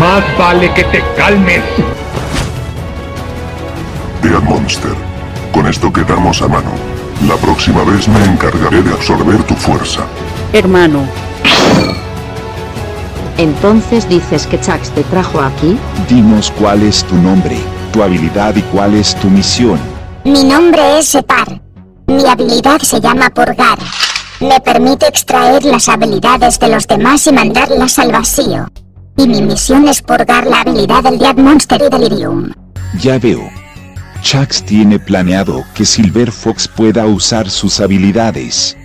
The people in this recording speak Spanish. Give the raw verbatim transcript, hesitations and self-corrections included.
Más vale que te calmes. Dead Monster. Con esto quedamos a mano. La próxima vez me encargaré de absorber tu fuerza. Hermano. Entonces dices que Chax te trajo aquí. Dinos cuál es tu nombre, tu habilidad y cuál es tu misión. Mi nombre es Separ. Mi habilidad se llama Purgar. Me permite extraer las habilidades de los demás y mandarlas al vacío. Y mi misión es purgar la habilidad del Dead Monster y Delirium. Ya veo. Chax tiene planeado que Silver Fox pueda usar sus habilidades.